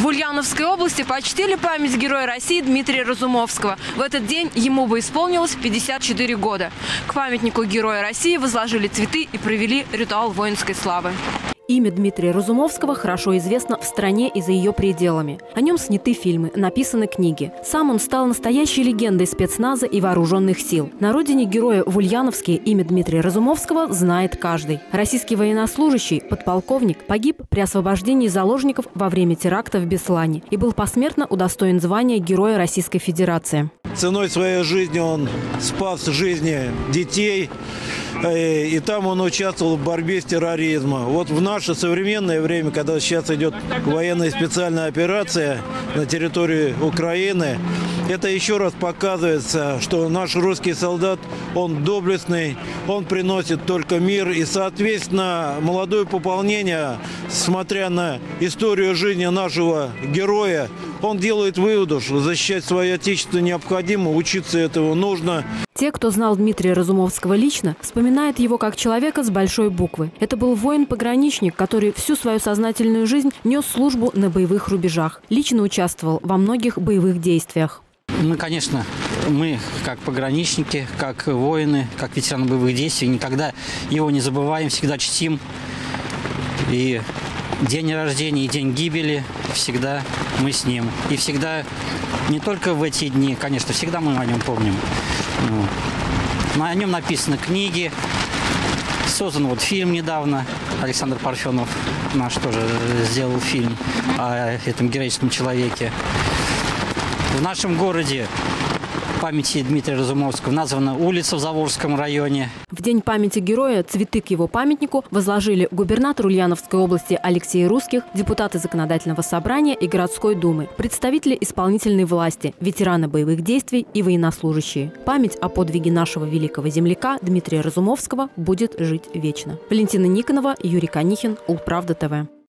В Ульяновской области почтили память героя России Дмитрия Разумовского. В этот день ему бы исполнилось 54 года. К памятнику героя России возложили цветы и провели ритуал воинской славы. Имя Дмитрия Разумовского хорошо известно в стране и за ее пределами. О нем сняты фильмы, написаны книги. Сам он стал настоящей легендой спецназа и вооруженных сил. На родине героя в Ульяновске имя Дмитрия Разумовского знает каждый. Российский военнослужащий, подполковник, погиб при освобождении заложников во время теракта в Беслане и был посмертно удостоен звания Героя Российской Федерации. Ценой своей жизни он спас жизни детей, и там он участвовал в борьбе с терроризмом. Вот в наше современное время, когда сейчас идет военная специальная операция на территории Украины, это еще раз показывается, что наш русский солдат, он доблестный, он приносит только мир. И, соответственно, молодое пополнение, смотря на историю жизни нашего героя, он делает вывод, что защищать свое отечество необходимо, учиться этого нужно. Те, кто знал Дмитрия Разумовского лично, вспоминают его как человека с большой буквы. Это был воин-пограничник, который всю свою сознательную жизнь нес службу на боевых рубежах. Лично участвовал во многих боевых действиях. Конечно, мы, как пограничники, как воины, как ветераны боевых действий, никогда его не забываем, всегда чтим. И день рождения, и день гибели всегда мы с ним. И всегда, не только в эти дни, конечно, всегда мы о нем помним. О нем написаны книги, создан фильм недавно. Александр Парфенов наш тоже сделал фильм о этом героическом человеке. В нашем городе памяти Дмитрия Разумовского названа улица в Заволжском районе. В день памяти героя цветы к его памятнику возложили губернатор Ульяновской области Алексей Русских, депутаты Законодательного собрания и городской думы, представители исполнительной власти, ветераны боевых действий и военнослужащие. Память о подвиге нашего великого земляка Дмитрия Разумовского будет жить вечно. Валентина Никонова, Юрий Конихин, Улправда ТВ.